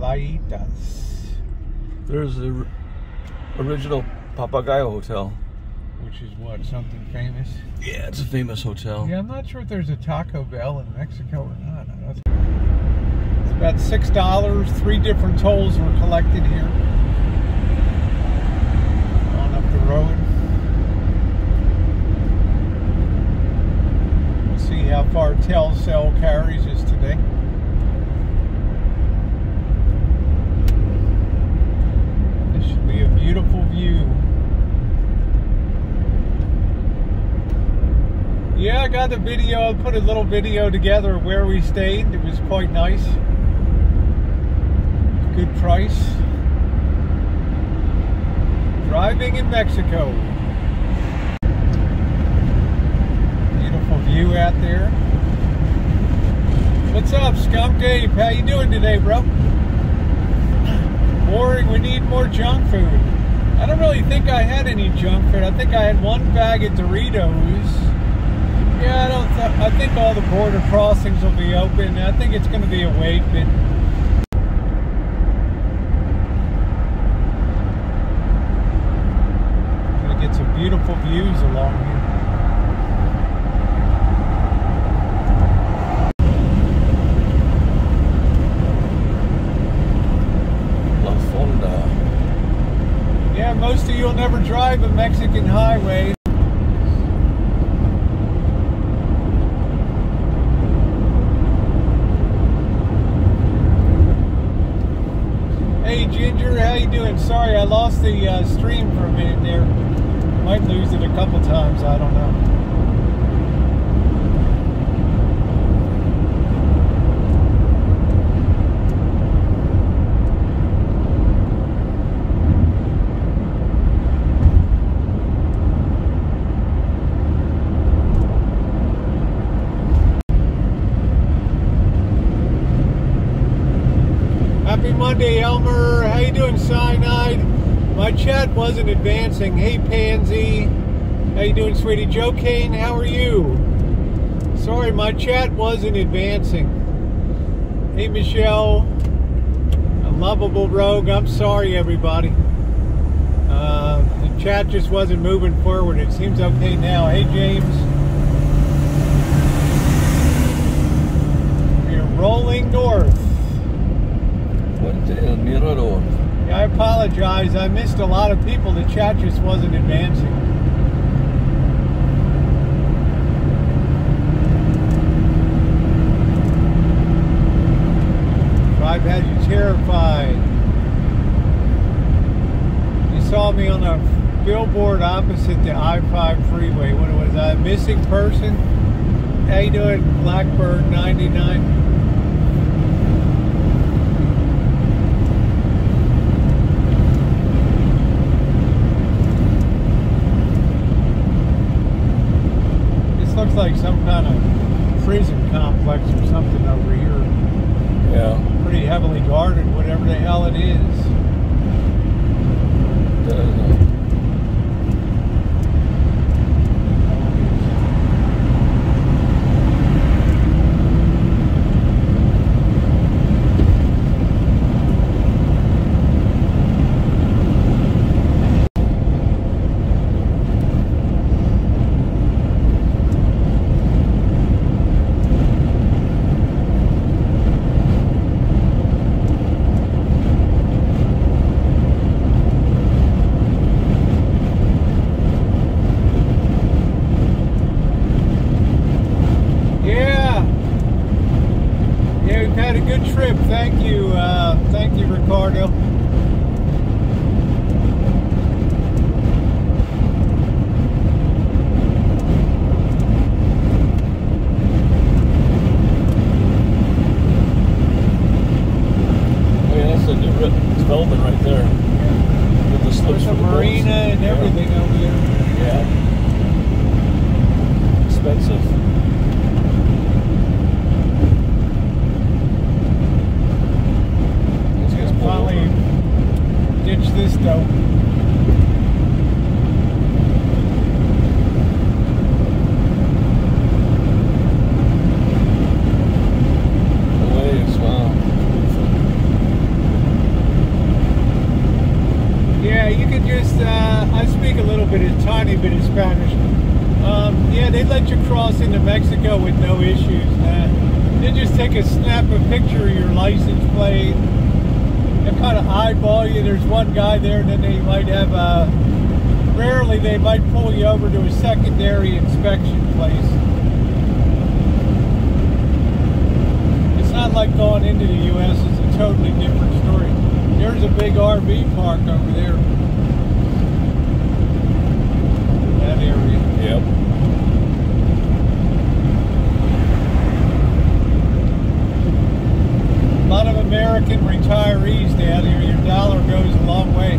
playitas. There's the original Papagayo Hotel. Which is what, something famous? Yeah, it's a famous hotel. Yeah, I'm not sure if there's a Taco Bell in Mexico or not. It's about $6. 3 different tolls were collected here. On up the road. We'll see how far Telcel carries us today. This should be a beautiful view. Yeah, I got the video. I put a little video together of where we stayed. It was quite nice. Good price. Driving in Mexico. Beautiful view out there. What's up, Skunk Dave? How you doing today, bro? Boring. We need more junk food. I don't really think I had any junk food. I think I had 1 bag of Doritos. Yeah, I think all the border crossings will be open. I think it's going to be a wait, but going to get some beautiful views along here. La Fonda. Yeah, most of you will never drive a Mexican highway. Hey Ginger, how you doing? Sorry, I lost the stream for a minute there. Might lose it a couple times, I don't know. Happy Monday, Elmer. How you doing, Cyanide? My chat wasn't advancing. Hey, Pansy. How you doing, sweetie? Joe Kane, how are you? Sorry, my chat wasn't advancing. Hey, Michelle. A lovable rogue. I'm sorry, everybody. The chat just wasn't moving forward. It seems okay now. Hey, James. We're rolling north. Yeah, I apologize. I missed a lot of people. The chat just wasn't advancing. Drive has you terrified. You saw me on a billboard opposite the I-5 freeway. What was I? A missing person? How you doing, Blackbird 99? Looks like some kind of prison complex or something over here. Yeah. Pretty heavily guarded, whatever the hell it is. Thank you, Ricardo. Oh yeah, that's a new development right there. Yeah. With the slips There's a marina and everything over there. Yeah. Expensive. Finally ditch this dope. The waves, wow. a tiny bit of Spanish. Yeah, they let you cross into Mexico with no issues. They just take a snap a picture of your license plate. They kind of eyeball you. There's one guy there, and then they might have rarely they might pull you over to a secondary inspection place. It's not like going into the U.S. It's a totally different story. There's a big RV park over there. That area. Yep. A lot of American retirees down here. Your dollar goes a long way.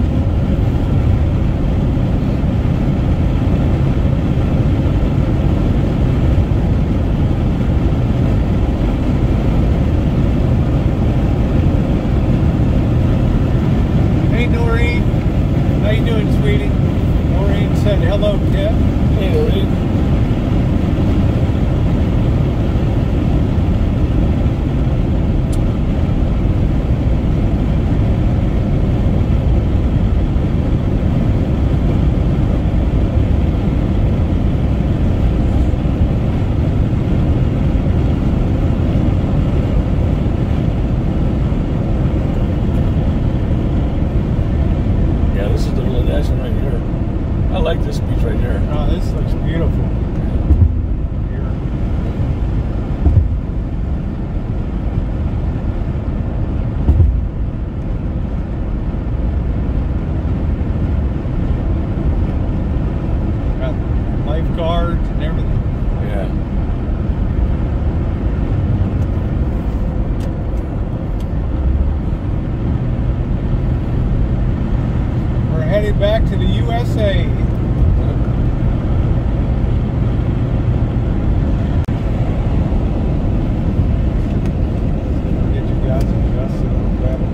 Hey Noreen, how you doing, sweetie? Noreen said hello, Kev. Hey, Noreen. Back to the USA. Get you guys adjusted a little better.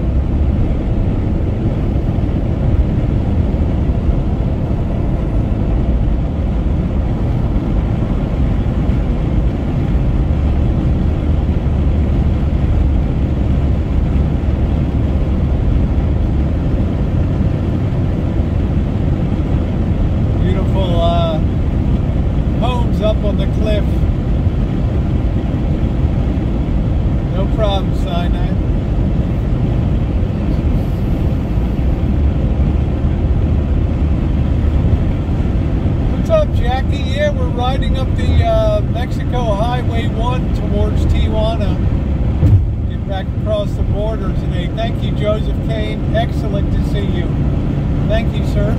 Up on the cliff. No problem, Sinai. What's up, Jackie? Yeah, we're riding up the Mexico Highway 1 towards Tijuana. Get back across the border today. Thank you, Joseph Kane. Excellent to see you. Thank you, sir.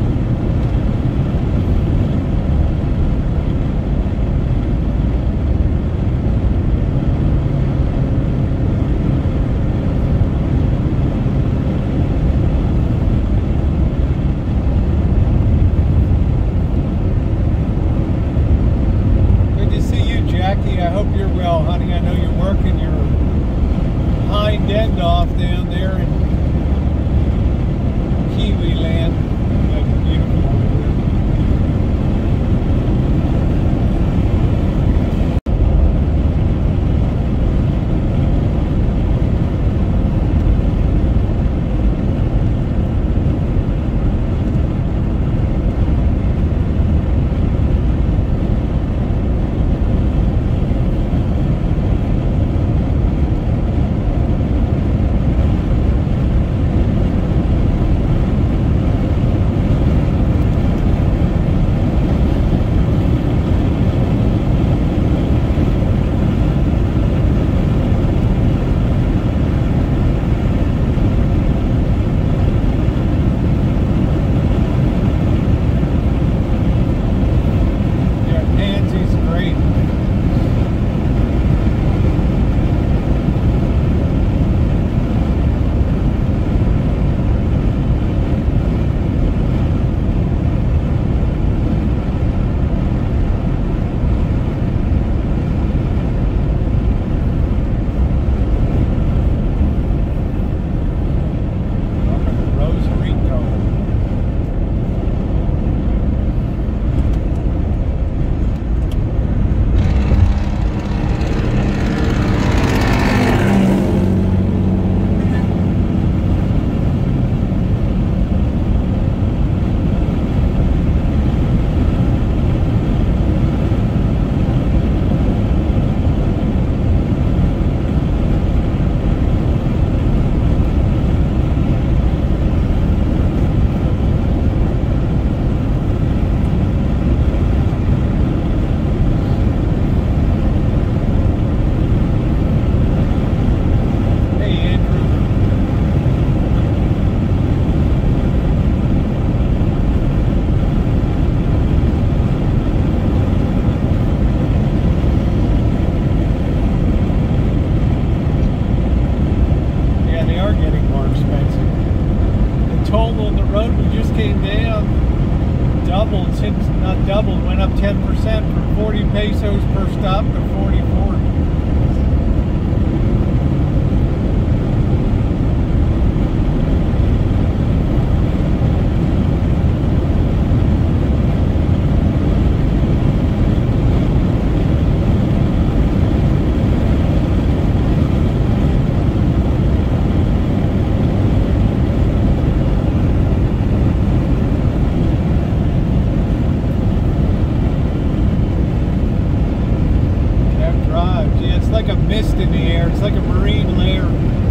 I hope you're well, honey. I know you're working your hind end off down there in Kiwi land. That's beautiful over doubled since, not doubled, went up 10% from 40 pesos per stop to 44. Mist in the air. It's like a marine layer.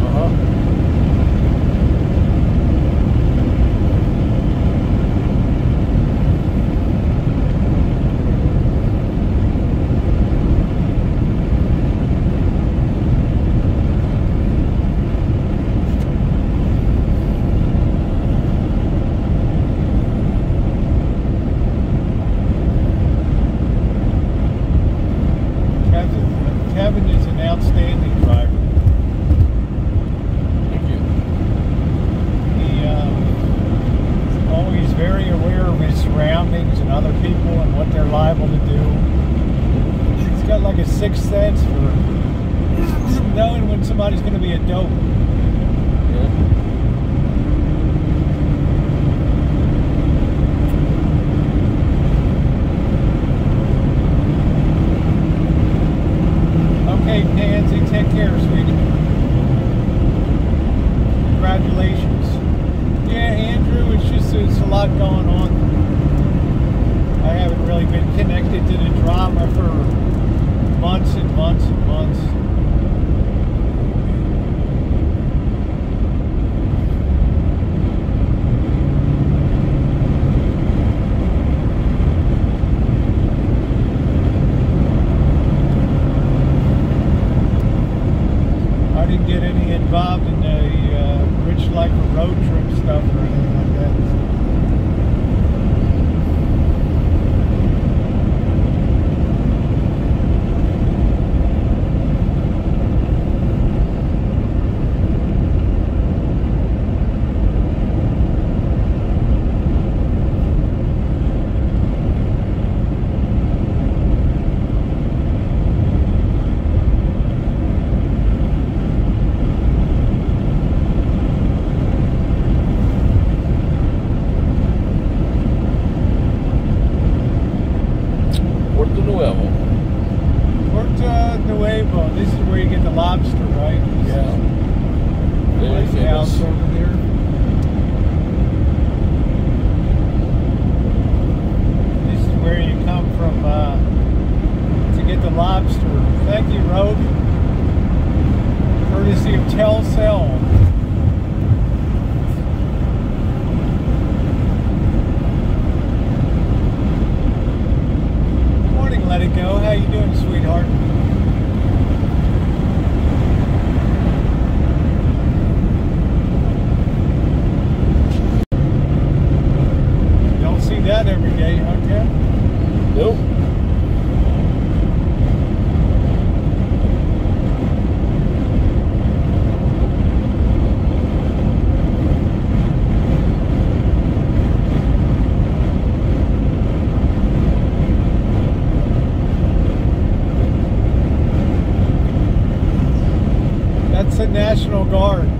Kevin is an outstanding driver. Thank you. He is always very aware of his surroundings and other people and what they're liable to do. He's got like a sixth sense for knowing when somebody's going to be a dope. Yeah. Okay, Pansy, take care, sweetie. Congratulations. Yeah, Andrew, it's a lot going on. I haven't really been connected to the drama for months and months and months. Get any involved in the Rich Life of road trip stuff or anything like that. This is where you get the lobster, right? Yeah. Very famous. House over there. This is where you come from to get the lobster. Thank you, Rogue. Courtesy of Telcel. Good morning, Let It Go. How you doing, sweetheart? That every day, huh, Kev? Nope. That's the National Guard.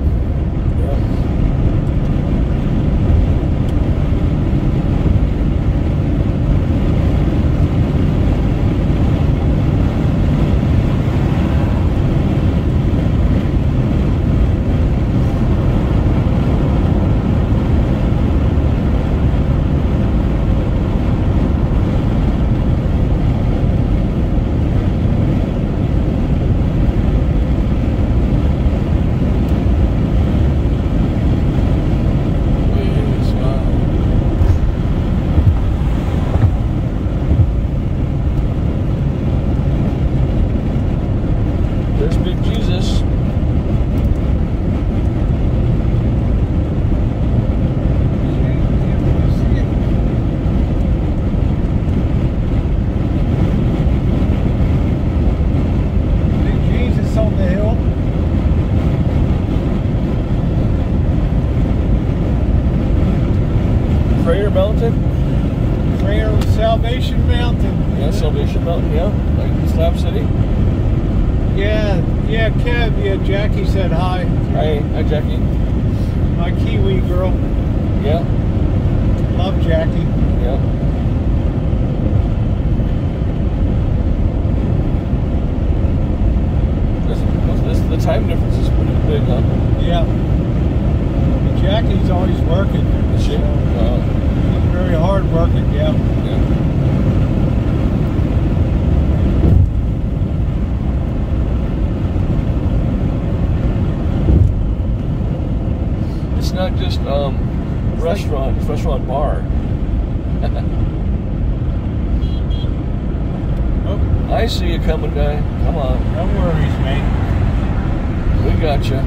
Salvation Mountain, yeah? Like Slab City? Yeah, Kev, yeah, Jackie said hi. Hi, Jackie. My Kiwi girl. Yeah. Love Jackie. Yeah. The time difference is pretty big, huh? Yeah. And Jackie's always working. Is she? She's very hard working, yeah. Yeah. It's not just restaurant, it's restaurant bar. Oh, I see you coming, guy. Come on. no worries, mate. We got you.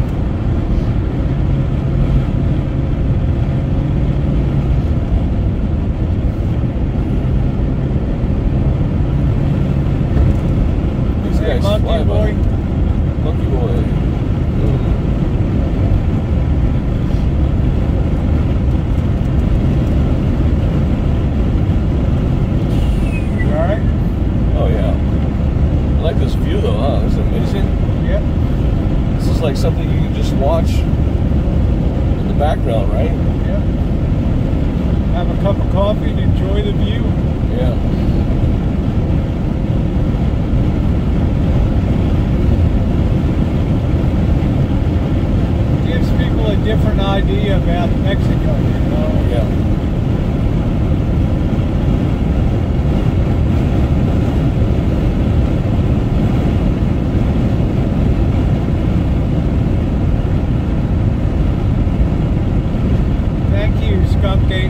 These guys Monkey fly boy. by. Monkey boy. You alright? Oh yeah. I like this view though, huh? It's amazing. Yep. This is like something you can just watch in the background, right? Yep. Have a cup of coffee and enjoy the view. Yeah. Gives people a different idea about Mexico, you know? Yeah. Thank you, Skunk Gate.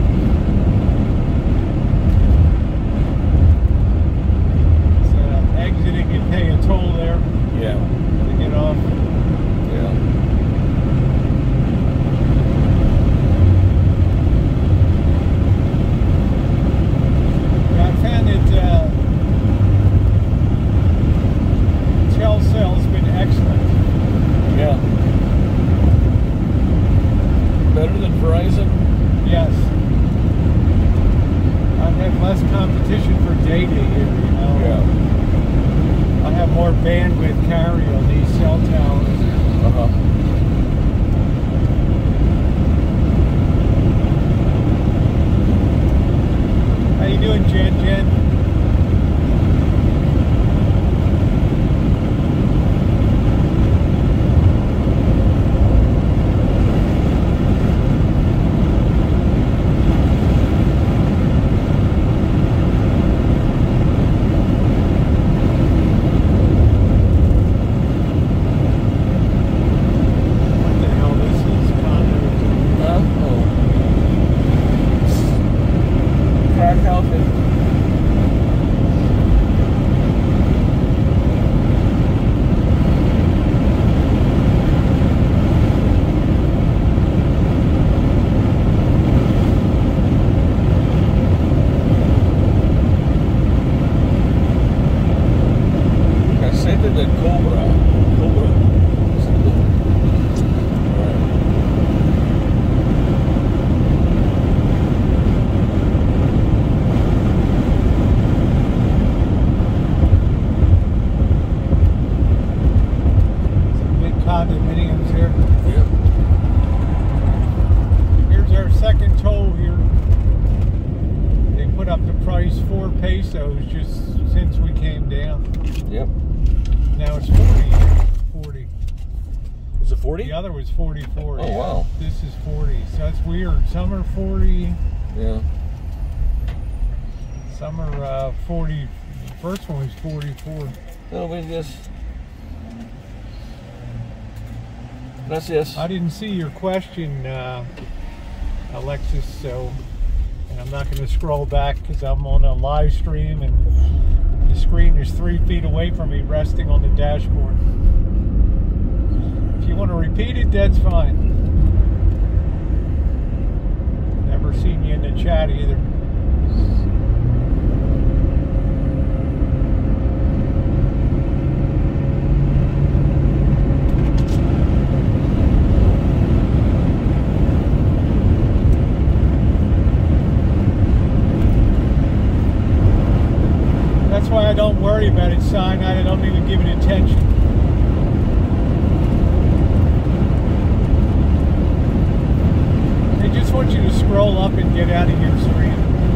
So, exiting, you pay a toll there Yeah. to get off. Yeah. I found that Telcel's been excellent. Yeah. Better than Verizon? Yes. I have less competition for data here, you know. Yeah. I have more bandwidth carry on these cell towers. Uh-huh. How you doing, Jen? What the hell this is? Crack outfit. I said that the Cobra. Some big condominiums here. Yep. Here's our second toll here. They put up the price 4 pesos just since we came down. Yep. Now it's 40. 40. Is it 40? The other was 44. Oh, wow. This is 40. So that's weird. Some are 40. Yeah. Some are 40. The first one was 44. No, we just. Gracias. I didn't see your question, Alexis, so and I'm not going to scroll back because I'm on a live stream and the screen is 3 feet away from me resting on the dashboard. If you want to repeat it, that's fine. Never seen you in the chat either. about it's cyanide. I don't even give it attention. They just want you to scroll up and get out of your screen.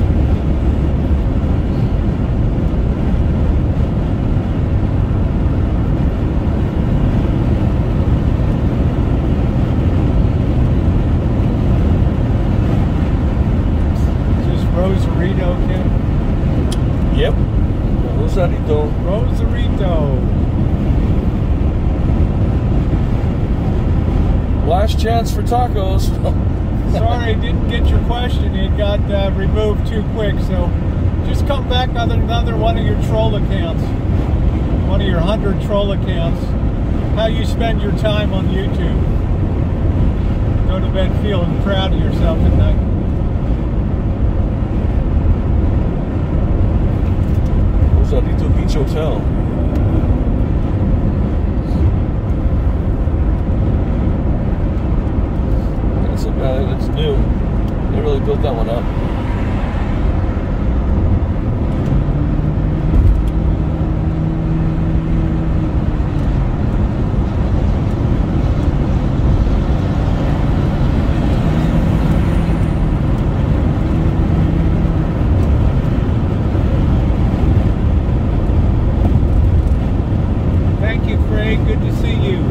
Rosarito, Kim? Yep. Rosarito. Rosarito. Last chance for tacos. Sorry, I didn't get your question. It got removed too quick, so just come back on another one of your troll accounts. One of your 100 troll accounts. How you spend your time on YouTube. Go to bed feeling proud of yourself at night. Rosarito Beach Hotel. It's new. They really built that one up. Thank you, Craig. Good to see you.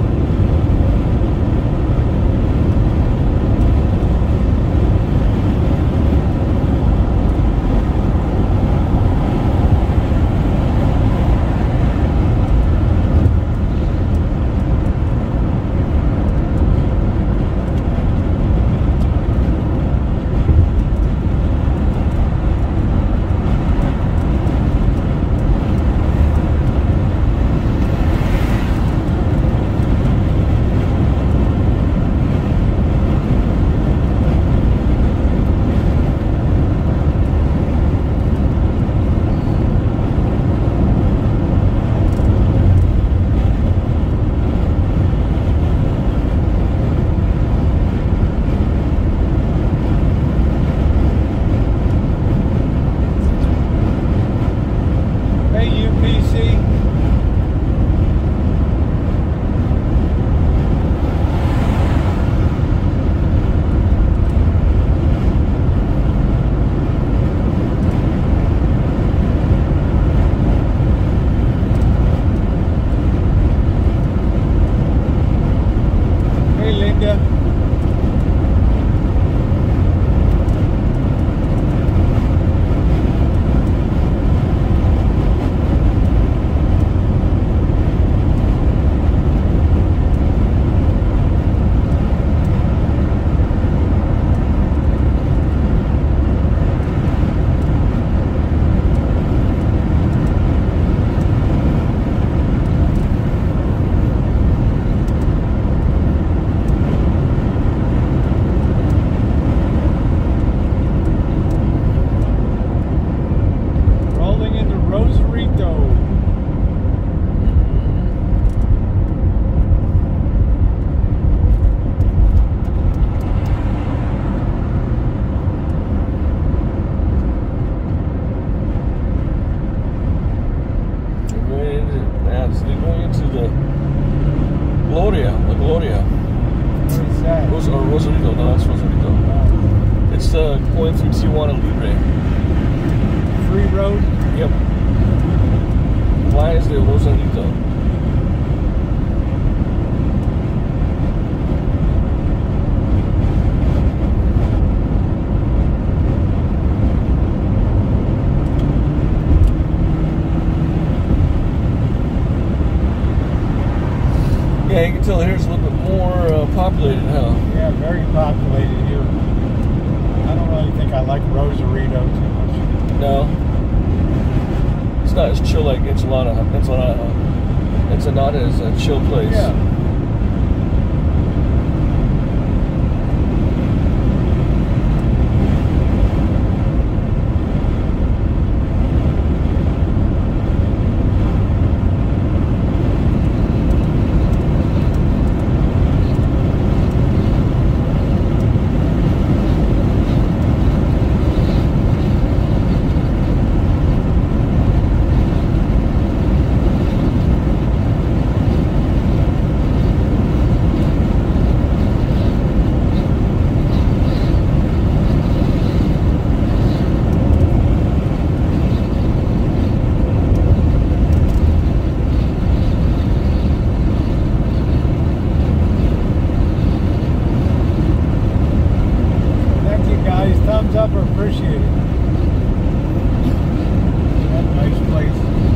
Rosarito, no, that's Rosarito. It's going through Tijuana Libre. Free road? Yep. Why is there Rosarito? Yeah, you can tell here's a little bit more populated, huh? Yeah, very populated here. I don't really think I like Rosarito too much. No. It's not as chill like Ensenada. Ensenada is a chill place. Yeah. appreciate it. That nice place.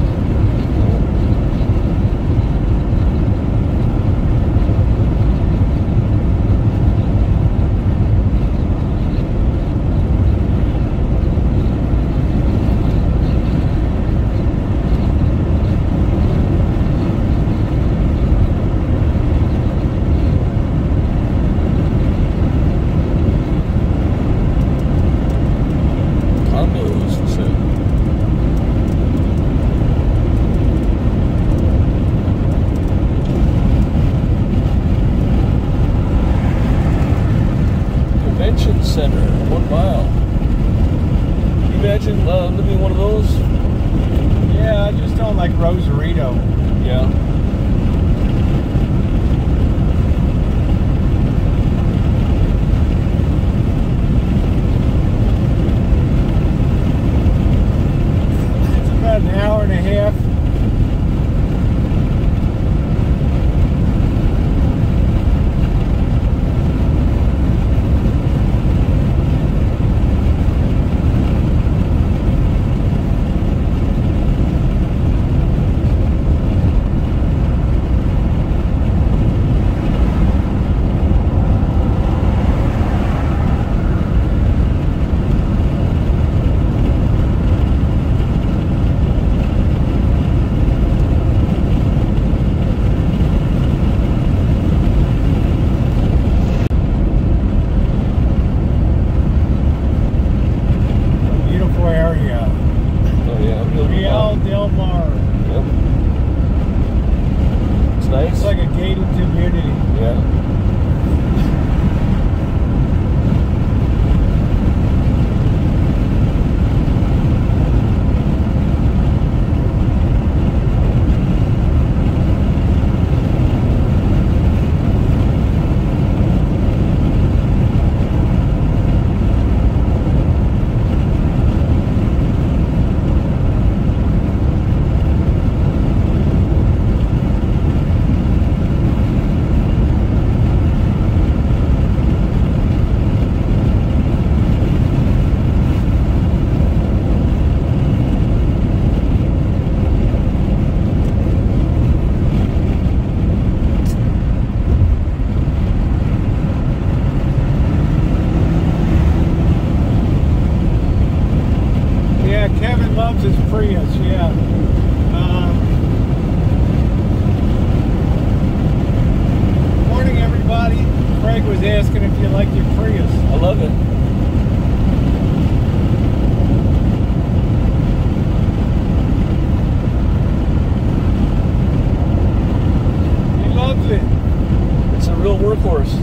Center, 1 mile. Can you imagine living in one of those? Yeah, I just don't like Rosarito. Yeah. It's about an hour and a half. It's like a gated community. Yeah. Kevin loves his Prius, yeah. Morning, everybody. Craig was asking if you like your Prius. I love it. He loves it. It's a real workhorse.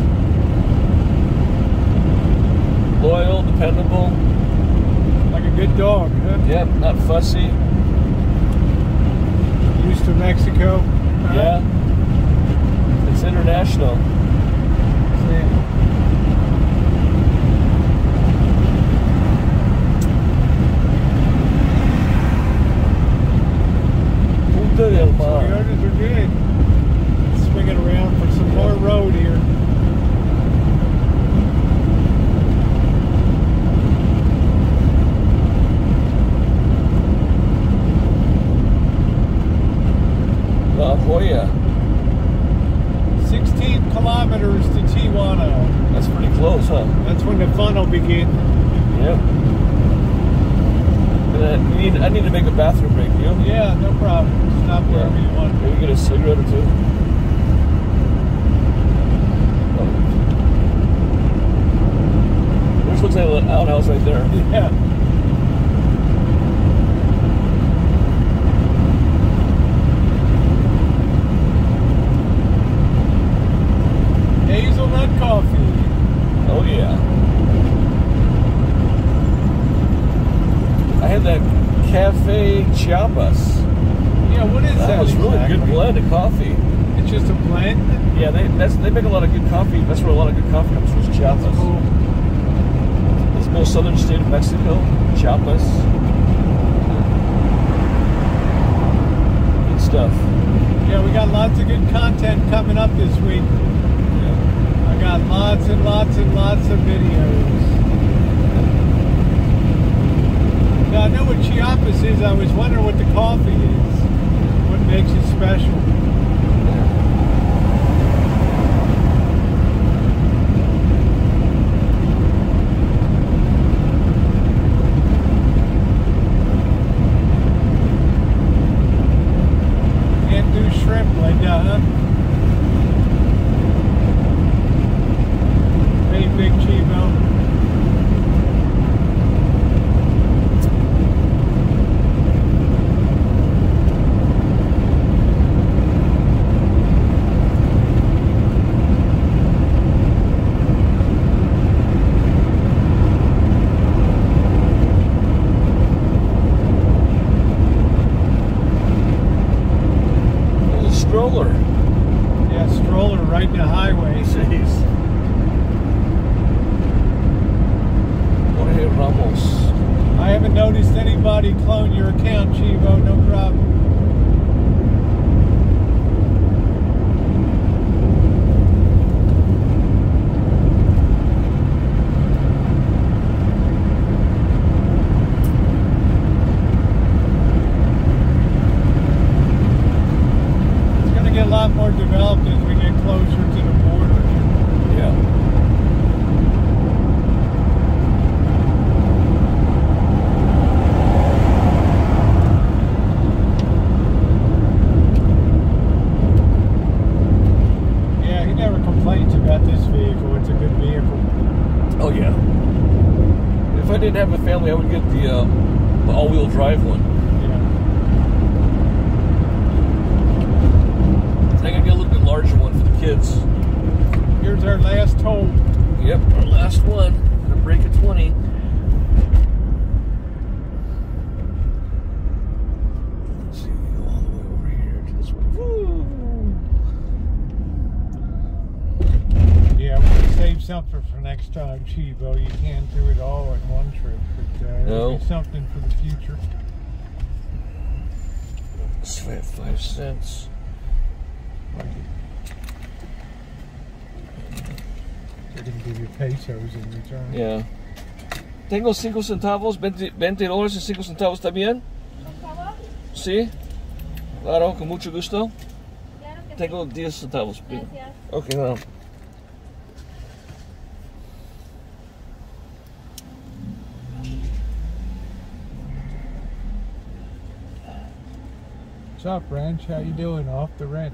Loyal, dependable. Like a good dog, huh? Yep, not fussy. Used to Mexico. Yeah. It's international. Toyotas are good. Swinging around for some more road here. La Jolla. 16 kilometers to Tijuana. That's pretty close, huh? That's when the fun will begin. Yep. I need to make a bathroom break, you? Yeah, no problem. Stop wherever you want. Maybe get a cigarette or two. This looks like an outhouse right there. Yeah. Hazelnut coffee. Oh yeah. I had that Cafe Chiapas. Yeah, what is that? That was really exactly? good blend of coffee. It's just a blend? Yeah, they make a lot of good coffee. That's where a lot of good coffee comes from, Chiapas. That's cool. It's the most southern state of Mexico, Chiapas. Good stuff. Yeah, we got lots of good content coming up this week. Yeah. I got lots and lots and lots of videos. what Chiapas is. I was wondering what the coffee is. What makes it special? Can't do shrimp, Linda, huh? Hey, Big Chivo. Stroller. Yeah, stroller right in the highway. Jeez. Jorge Ramos. I haven't noticed anybody clone your account, Chivo. No problem. A lot more developed as we get closer to the border. Yeah. Yeah, he never complains about this vehicle. It's a good vehicle. Oh yeah. If I didn't have a family, I would get the all-wheel drive one. I think I'd get a little bit larger one for the kids. Here's our last toll. Yep, our last one. Gonna break at 20. Let's see, go all the way over here to this one. Woo! Yeah, we're gonna save something for next time, Chivo. You can't do it all in one trip, but No. it'll be something for the future. Let's have 5 cents. They're gonna give you pesos in return. Yeah. Tengo 5 centavos, $20 y 5 centavos también. Sí. Claro, con mucho gusto. Tengo 10 centavos. Gracias. Okay, well. What's up, Wrench? How you doing? Off the wrench.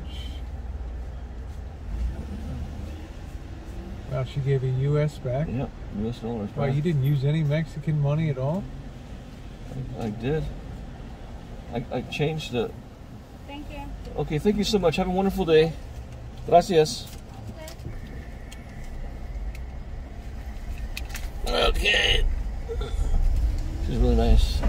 Well, she gave you US back. Yep, US dollars. Wow, you didn't use any Mexican money at all? I did. I changed it. Thank you. Okay, thank you so much. Have a wonderful day. Gracias. Okay. She's really nice.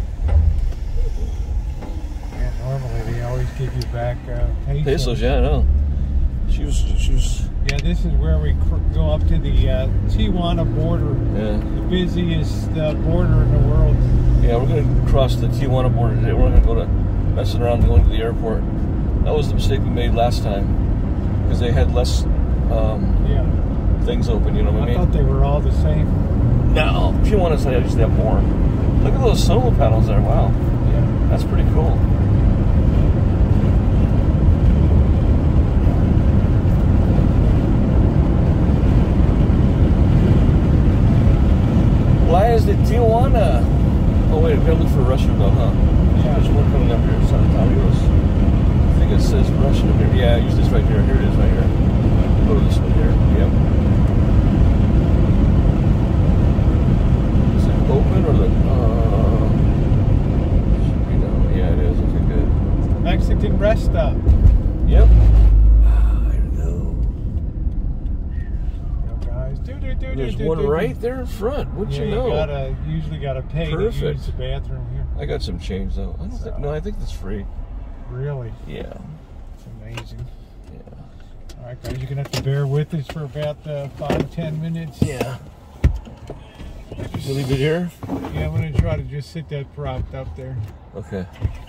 Yeah, normally they always give you back pesos. Pesos, yeah, I know. She was. Yeah, this is where we go up to the Tijuana border. Yeah. The busiest border in the world. Yeah, we're going to cross the Tijuana border today. We're not going to go to messing around going to the airport. That was the mistake we made last time because they had less things open. You know what I mean? I thought they were all the same. No, Tijuana's I used to have more. Look at those solar panels there. Wow. Yeah. That's pretty cool. Why is it Tijuana? Oh wait, we gotta look for a Russian though, huh? Yeah. There's one coming up here. San Antonio's. I think it says Russian up here. Yeah, use this right here. Here it is, right here. Go to this one here. Yep. Is it open or the? You know, yeah, it is. Okay, good. Mexican rest stop. Yep. There's one right there in front. Wouldn't you know? You usually gotta pay to use the bathroom here. I got some change though. I don't think. No, I think that's free. Really? Yeah. It's amazing. Yeah. All right, guys, you're gonna have to bear with us for about 5-10 minutes. Yeah. You leave it here? Yeah, I'm gonna try to just sit that propped up there. Okay.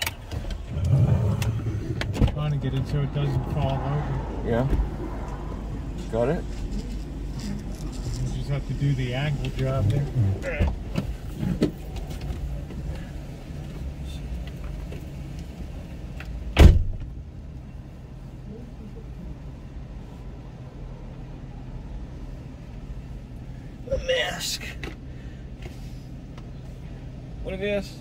Trying to get it so it doesn't fall over. Yeah. Got it. Have to do the angle job there. mask. Buenos días.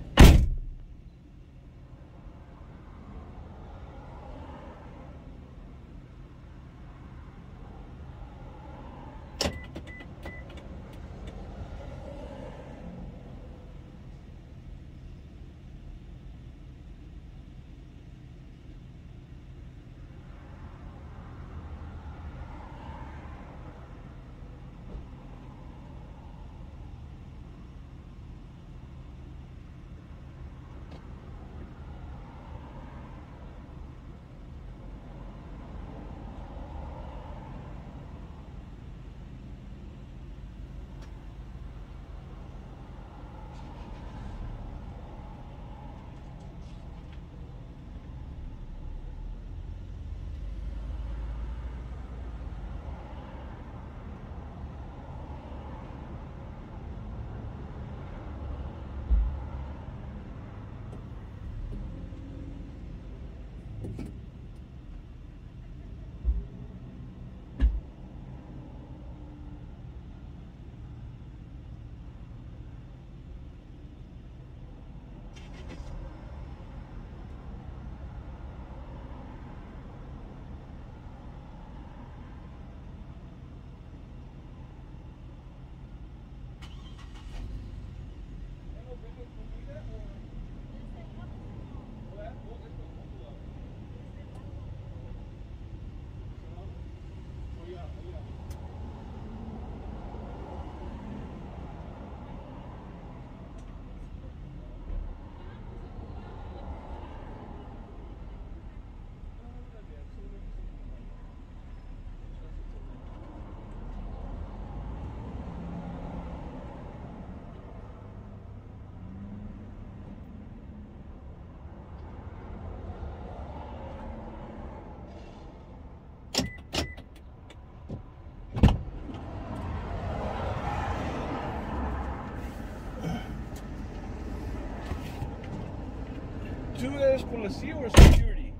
¿Tú eres policía o security?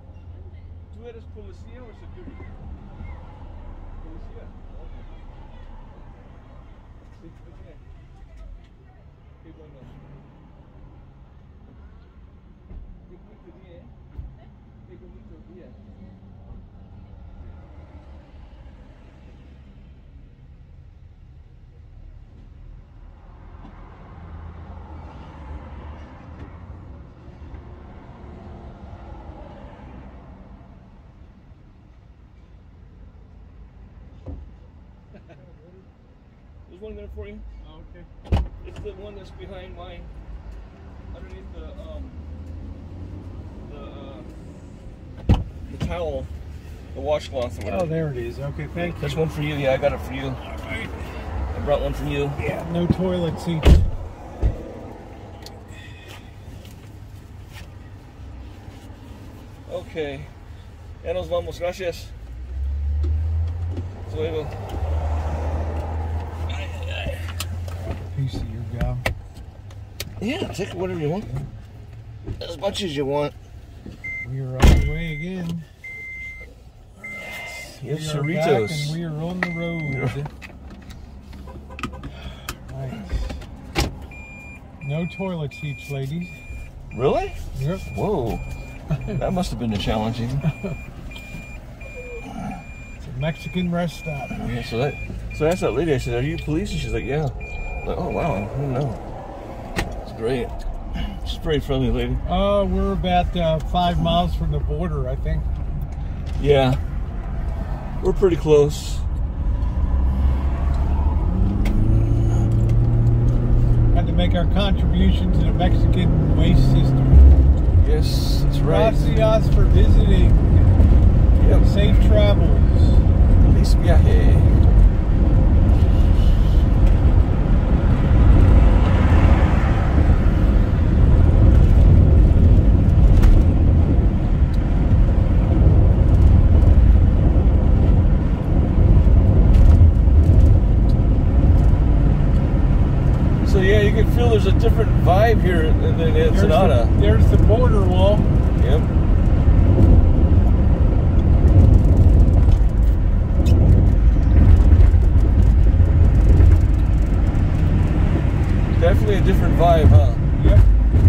¿Tú eres policía o security? Policía. Sí, ok. Qué bueno. Qué bonito día, ¿eh? Qué bonito día. There's one there for you. Oh, okay. It's the one that's behind mine, underneath the towel, the washcloth. Oh, there it is. Okay, thank you. There's one for you. Yeah, I got it for you. All right. I brought one for you. Yeah, no toilet seats. Okay. Ya nos vamos. Gracias. Hasta luego. Piece of your gum. Yeah, take whatever you want. As much as you want. We are on the way again. Yes, we are Cerritos. back and we are on the road. Nice. No toilet seats, ladies. Really? Yep. Whoa. That must have been challenging. It's a Mexican rest stop. Yeah, so I asked that lady, I said, "Are you police?" And she's like, "Yeah." I'm like, oh wow, I don't know. It's great. She's a very friendly lady. We're about 5 miles from the border, I think. Yeah. We're pretty close. Had to make our contribution to the Mexican waste system. Yes, that's right. Gracias for visiting. Yep. Safe travels. Feliz viaje. So yeah, you can feel there's a different vibe here in Ensenada. There's the border wall. Yep. a different vibe, huh? Yep.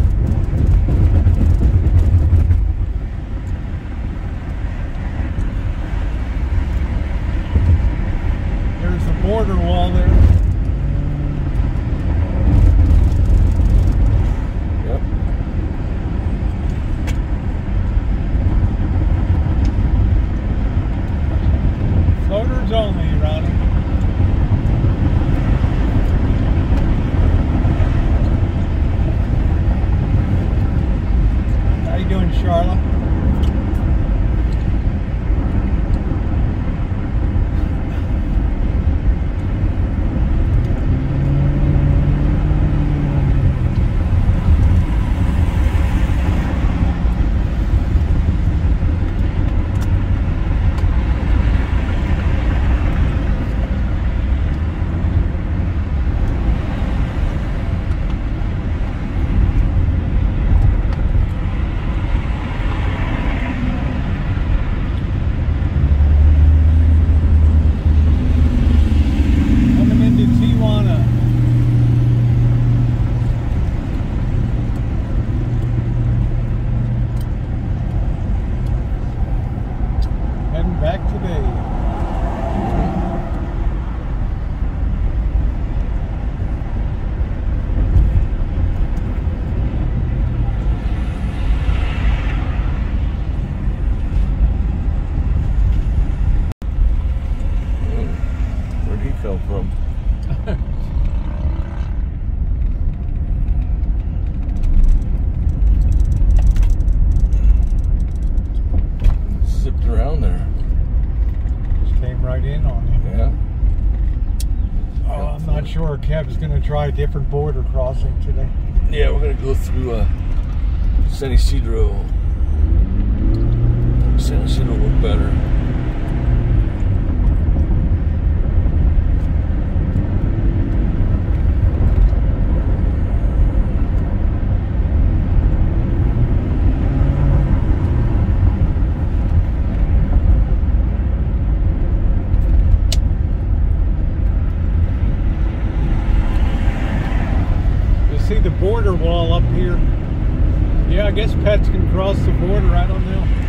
There's the border wall there. Yep. Floaters only, Ronnie. How you doing, Charlotte? Coming into Tijuana. Heading back today. Where'd he come from? Zipped around there. Just came right in on you. Yeah. Oh, I'm not sure. Kev's going to try a different border crossing today. Yeah, we're gonna go through San Isidro. San Isidro will work better. You see the border wall up here? Yeah, I guess pets can cross the border. I don't know.